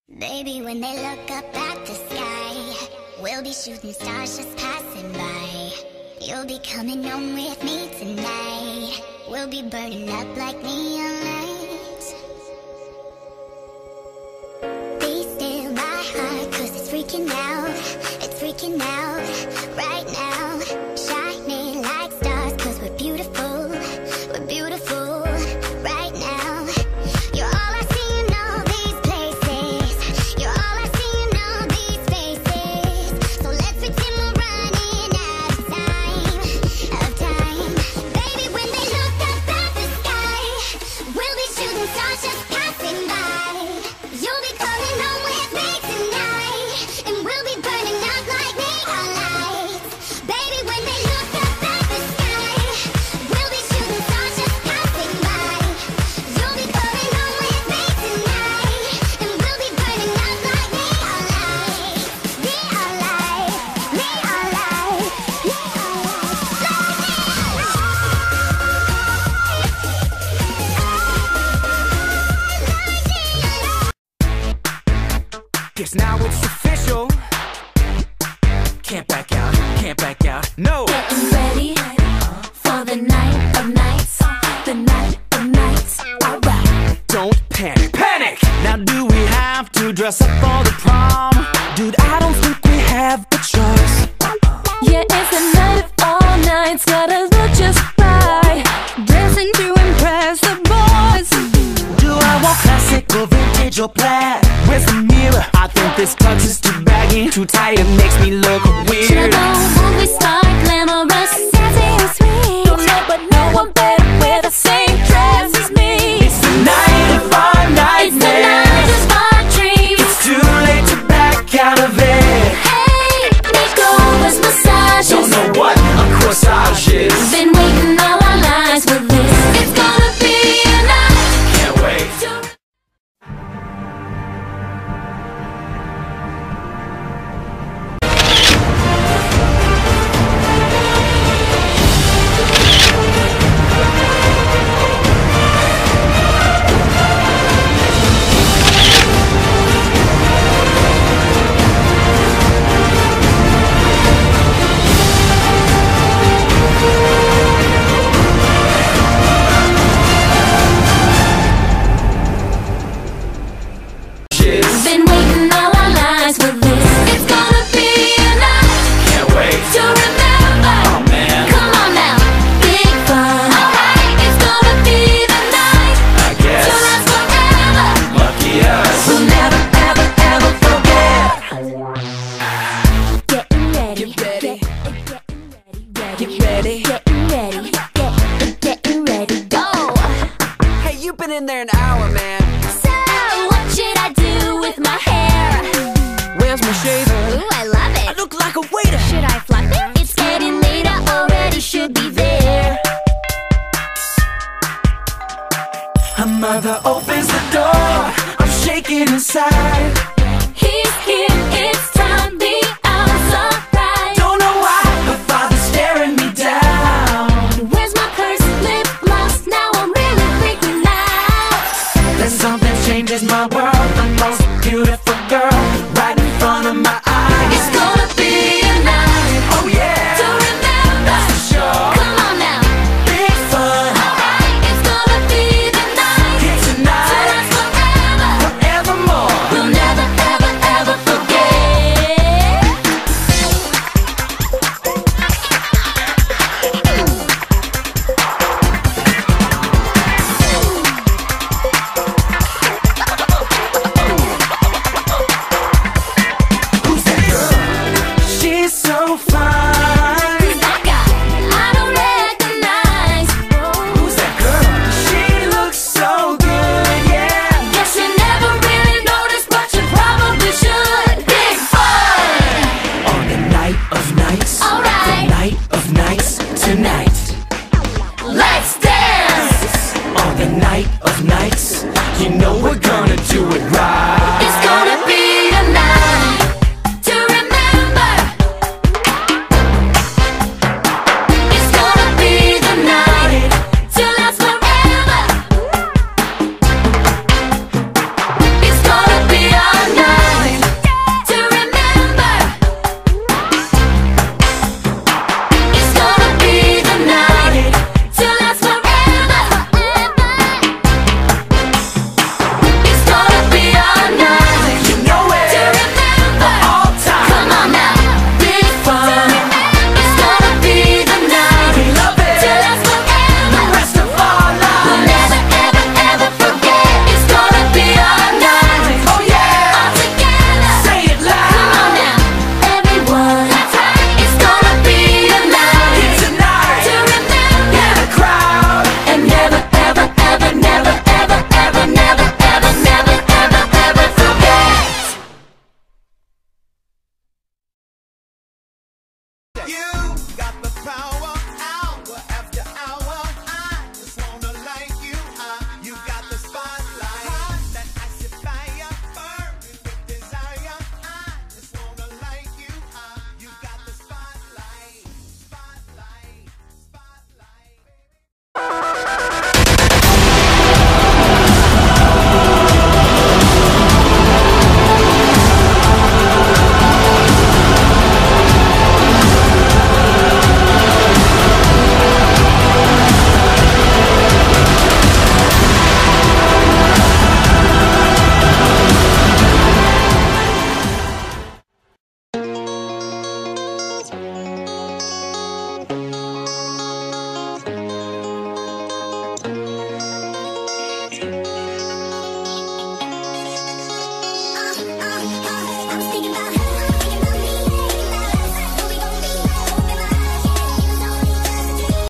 Baby, when they look up at the sky, we'll be shooting stars just passing by. You'll be coming home with me tonight. We'll be burning up like neon lights. Be still my heart, 'cause it's freaking out. It's freaking out right now. Shining like stars, 'cause we're beautiful. We're beautiful right now. You're all I see in all these places. You're all I see in all these faces. So let's pretend we're running out of time. Baby, when they look up at the sky, we'll be shooting stars just passing by. You'll be coming home with me tonight, and we'll be burning up like neon lights. Baby, when they look up at the sky, we'll be shooting stars just passing by. You'll be coming home with me tonight, and we'll be burning up like neon lights. Neon lights, neon lights, neon Guess now it's official. Can't back out, can't back out, no. Getting ready for the night of nights, the night of nights. Alright. Don't panic, panic! Now do we have to dress up for the prom? Dude, I don't think we have a choice. Yeah, it's the night of all nights, gotta look just right, dressing to impress the boys. Do I want classic or vintage or plaid? Where's the mirror? I think this tux is too baggy, too tight, it makes me look weird. Should I go movie star, glamorous, sassy and sweet? Don't know, but no one better wear the same dress as me. It's the night of our It's the night of our dreams. It's too late to back out of it. Hey, makeovers, massages. Don't know what a corsage is. Been waiting all our lives for this. It's gonna be a night. Can't wait. Been waiting all our lives for this. It's gonna be a night Can't wait. to remember. Oh man, Come on now, big fun. Alright, it's gonna be the night I guess. to last forever. Lucky us. We'll never, ever, ever forget. Getting ready, Get ready. getting ready, getting ready, go. Hey, you've been in there an hour, man. So, what should I do with my hair? Where's my shaver? Ooh, I love I it. look like a waiter. Should I fluff it? It's getting later already, should be there. Her mother opens the door. I'm shaking inside. He's here, it's time, the hour's alright. Don't know why her father's staring me down. Where's my purse, lip gloss? Now I'm really freaking out. Then something changes my world. The most beautiful